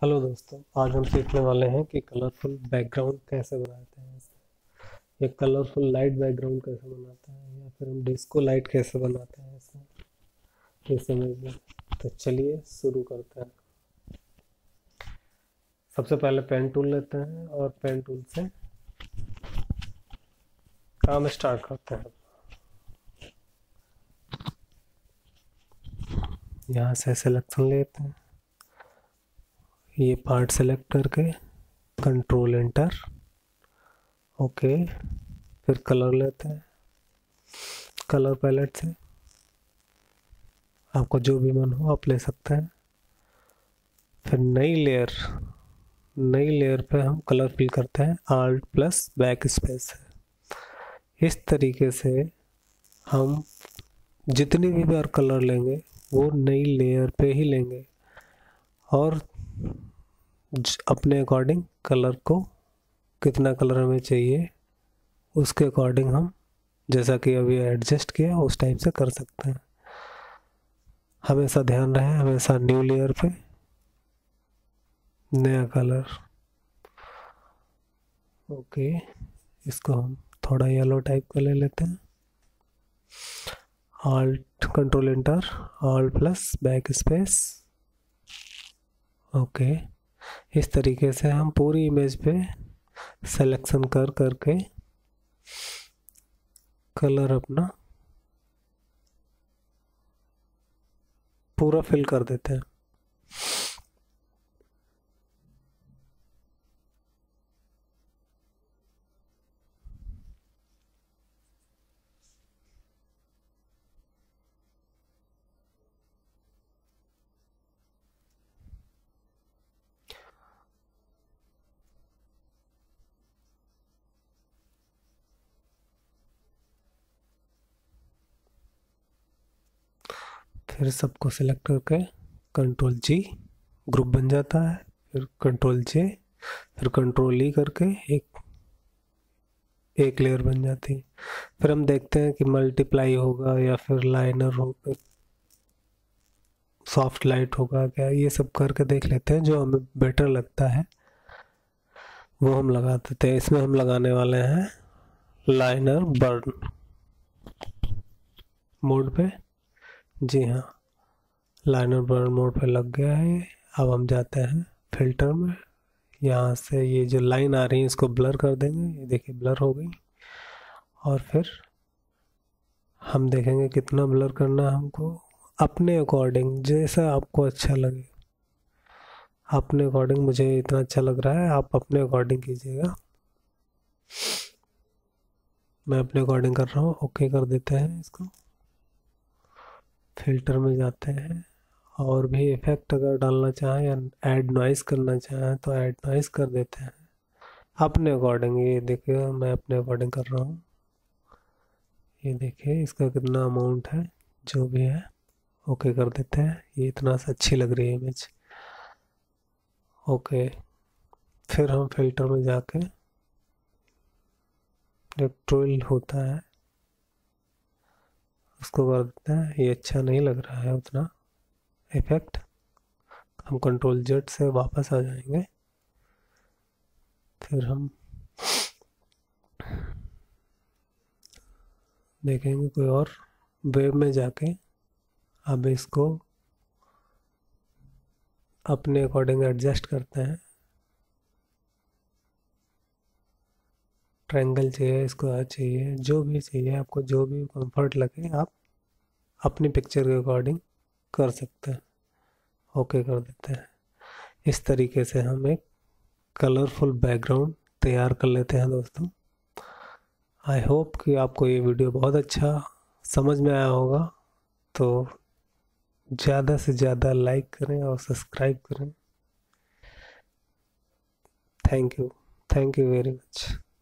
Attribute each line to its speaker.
Speaker 1: Hello दोस्तों, आज हम सीखने वाले हैं कि कलरफुल बैकग्राउंड कैसे बनाते हैं। या कलरफुल लाइट बैकग्राउंड कैसे बनाते हैं, या फिर हम डिस्को लाइट कैसे बनाते हैं इसमें इस इमेज में। तो चलिए शुरू करते हैं। सबसे पहले पेन टूल लेते हैं और पेन टूल से काम स्टार्ट करते हैं। यहाँ से सिलेक्शन लेते हैं, ये पार्ट सेलेक्ट करके कंट्रोल एंटर। ओके, फिर कलर लेते हैं, कलर पैलेट से आपको जो भी मन हो आप ले सकते हैं। फिर नई लेयर पे हम कलर फिल करते हैं, आल्ट प्लस बैक स्पेस है। इस तरीके से हम जितनी भी बार कलर लेंगे वो नई लेयर पे ही लेंगे और अपने अकॉर्डिंग कलर को कितना कलर हमें चाहिए उसके अकॉर्डिंग हम जैसा कि अभी एडजस्ट किया उस टाइप से कर सकते हैं। हमेशा ध्यान रहे, हमेशा न्यू लेयर पे नया कलर। ओके, इसको हम थोड़ा येलो टाइप का ले लेते हैं, alt control enter, alt plus backspace. Okay, इस तरीके से हम पूरी इमेज पे सिलेक्शन कर करके कलर अपना पूरा फिल कर देते हैं। फिर सबको सिलेक्ट करके कंट्रोल जी, ग्रुप बन जाता है। फिर कंट्रोल जे, फिर कंट्रोल ई करके एक लेयर बन जाती है। फिर हम देखते हैं कि मल्टीप्लाई होगा या फिर लाइनर होगा, सॉफ्ट लाइट होगा क्या, ये सब करके देख लेते हैं। जो हमें बेटर लगता है वो हम लगा देते हैं। इसमें हम लगाने वाले हैं लाइनर बर्न मोड पे। जी हाँ, लाइनर बर्न मोड पे लग गया है। अब हम जाते हैं फिल्टर में, यहाँ से ये जो लाइन आ रही है इसको ब्लर कर देंगे। ये देखिए ब्लर हो गई। और फिर हम देखेंगे कितना ब्लर करना है हमको, अपने अकॉर्डिंग जैसा आपको अच्छा लगे। अपने अकॉर्डिंग, मुझे इतना अच्छा लग रहा है, आप अपने अकॉर्डिंग कीजिएगा। मैं अपने अकॉर्डिंग कर रहा हूँ। ओके कर देते हैं इसको। फिल्टर में जाते हैं और भी इफेक्ट अगर डालना चाहें या ऐड नॉइस करना चाहें तो ऐड नॉइस कर देते हैं अपने अकॉर्डिंग। ये देखिए मैं अपने अकॉर्डिंग कर रहा हूँ। ये देखिए इसका कितना अमाउंट है, जो भी है ओके कर देते हैं। ये इतना सा अच्छी लग रही है इमेज। ओके, फिर हम फिल्टर में जाके जो ट्विल होता है उसको कर देते हैं। ये अच्छा नहीं लग रहा है उतना इफेक्ट। हम कंट्रोल जेड से वापस आ जाएंगे। फिर हम देखेंगे कोई और वेब में जाके अब इसको अपने अकॉर्डिंग एडजस्ट करते हैं। ट्रायंगल चाहिए, स्क्वायर चाहिए, जो भी चाहिए आपको, जो भी कंफर्ट लगे आप अपनी पिक्चर के अकॉर्डिंग कर सकते हैं। ओके कर देते हैं। इस तरीके से हम एक कलरफुल बैकग्राउंड तैयार कर लेते हैं दोस्तों। आई होप कि आपको ये वीडियो बहुत अच्छा समझ में आया होगा। तो ज़्यादा से ज़्यादा लाइक करें और सब्सक्राइब करें। Thank you very much.